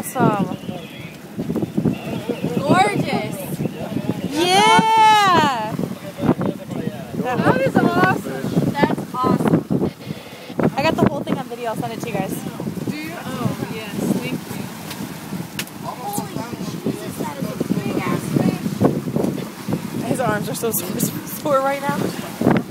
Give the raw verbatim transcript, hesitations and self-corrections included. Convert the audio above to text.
awesome. Gorgeous. Yeah. That, that is awesome. That's awesome. I got the whole thing on video. I'll send it to you guys. Do you? Oh, yes. Thank you. Holy Jesus, that is a big ass fish. His arms are so sore, sore right now.